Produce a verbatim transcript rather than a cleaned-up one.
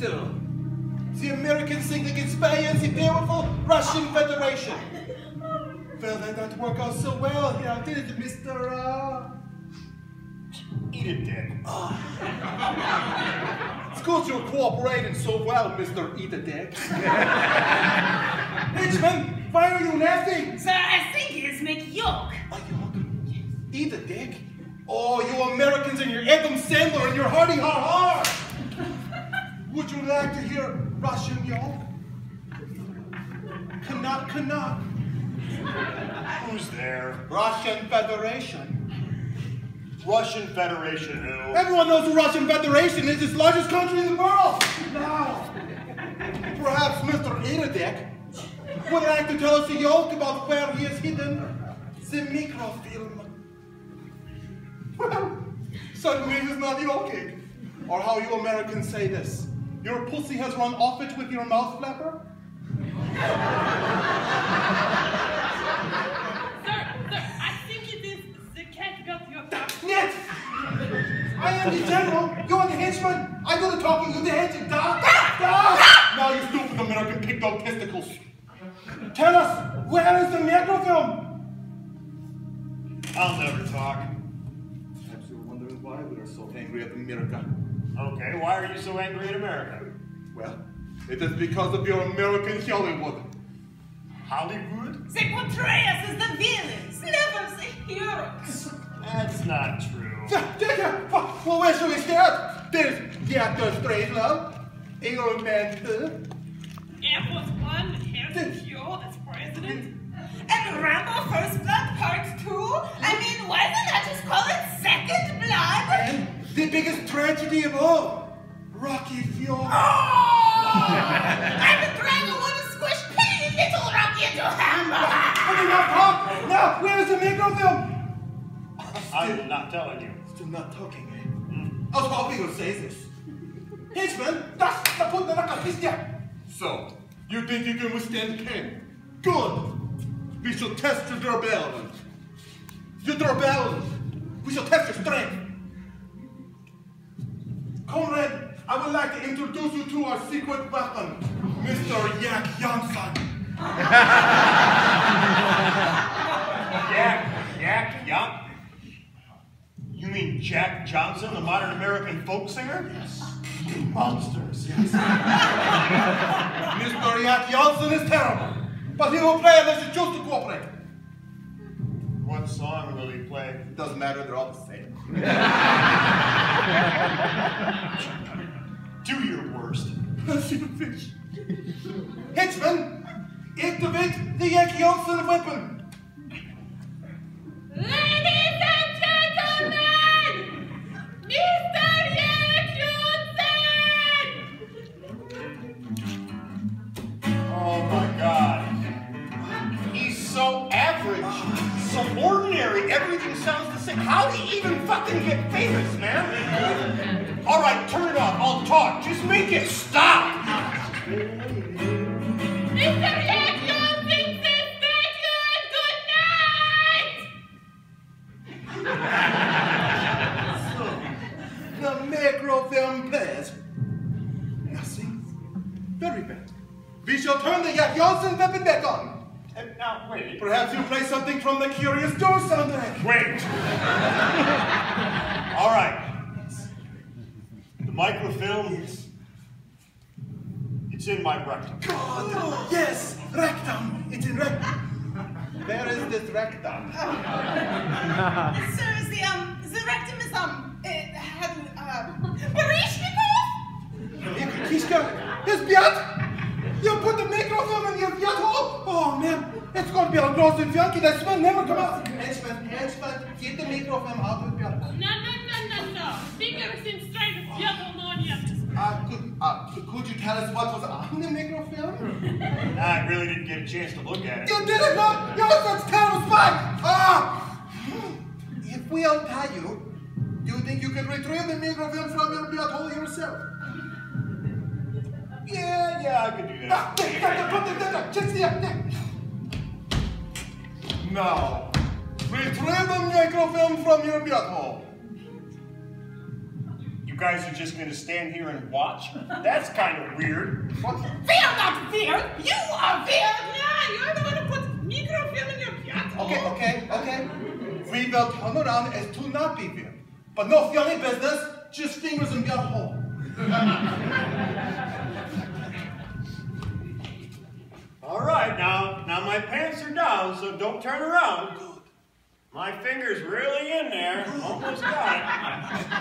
still. The Americans think they can spy on the powerful Russian Federation. Well, that didn't work out so well here, did it, Mister Uh... Eat it, Dick. Oh. It's good you're cooperating so well, Mister Eat-a-Dick. Hitchman, why are you laughing? Sir, I think it's McYolk. A yolk? Eat-a-Dick? Oh, you Americans and your Adam Sandler and your Hardy Har Har! Would you like to hear Russian yolk? Canuck, Canuck. Who's there? Russian Federation. Russian Federation who? Everyone knows the Russian Federation is the largest country in the world. Now, perhaps Mister Eat-a-Dick would like to tell us a yoke about where he has hidden the microfilm. Well, suddenly he's not yoking. Or how you Americans say this. Your pussy has run off it with your mouth flapper? Нет! I am the general, you are the henchman. I do the talking, you the henchman. Da, da. Now you stupid American pig-dog testicles. Tell us, where is the microfilm? I'll never talk. Perhaps you're wondering why we are so angry at America. Okay, why are you so angry at America? Well, it is because of your American Hollywood. Hollywood? They portray us as the villains, never the heroes. That's not true. Well, where should we start? There's Doctor Strangelove, Iron Man two, Air Force One, Harrison Ford as president, and Rambo First Blood Part Two. I mean, why did I just call it Second Blood? and the biggest tragedy of all, Rocky Fjord. Oh! I'm a dragon want to squish petty little Rocky into a hamburger. Okay, now talk. Now, where's the microfilm? I'm not telling you. Still not talking, eh? Mm. I was hoping you would say this. Henchman, that's the point of the So, you think you can withstand pain? Good. We shall test your durability. Your durability. We shall test your strength. Comrade, I would like to introduce you to our secret weapon, Mister Yak Johnson. Yak, Yak, Yak? You mean Jack Johnson, the modern American folk singer? Yes. Monsters. Yes. Mister Yak Johnson is terrible, but he will play unless you choose to cooperate. What song will he play? It doesn't matter, they're all the same. Do your worst. Fish. Henchman, activate the Yak Johnson weapon. Ladies and gentlemen, Mister Yak Johnson! Oh my God. He's so average, so ordinary, everything sounds the same. How did he even fucking get famous, man? All right, turn it off, I'll talk. Just make it stop. Mister Yak Johnson says thank you and good night! So, the microfilm plays. Merci. Very bad. We shall turn the Yak Johnson weapon back on. And now, wait. Perhaps you play something from the Curious Joe soundtrack. Wait. All right. The microfilm, it's in my rectum. God, yes, rectum. It's in rectum. Where is this rectum? Sir, the, um, the rectum is, um, it had, uh, Barishnikov? Kishka, his beard? You put the microfilm in your beard hole? Oh, man, it's going to be all gross and funky. That smell never come out. Henchman, henchman, get the microfilm out of the beard hole. No, no, no, no, no. Fingers in straight of Pneumonia. Uh, could, uh, could you tell us what was on the microfilm? Nah, I really didn't get a chance to look at it. You did it, no? You're such terrible spy! Ah! If we untie you, do you think you can retrieve the microfilm from your beard hole yourself? Yeah, yeah, I could do that. Now, retrieve the microfilm from your beard hole. You You guys are just gonna stand here and watch? That's kind of weird. What? We are not weird. You are weird. Yeah, you're the one who put microfilm in your piazza. Okay, okay, okay. We will turn around as to not be weird. But no funny business, just fingers in your hole. All right, now, now my pants are down, so don't turn around. My finger's really in there. Almost got it.